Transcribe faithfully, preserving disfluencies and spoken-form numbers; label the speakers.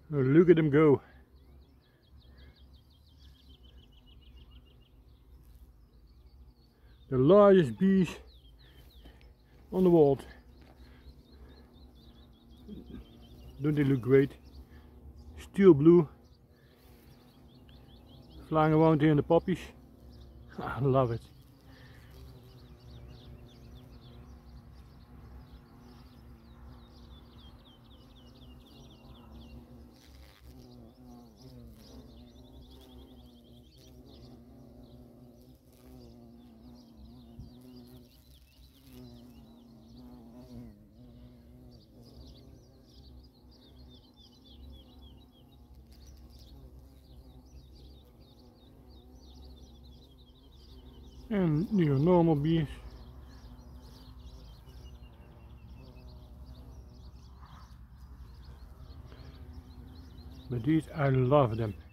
Speaker 1: Oh, look at them go. The largest bees on the world. Don't they look great? Steel blue. Flying around here in the poppies. I love it. And your normal bees. But these, I love them.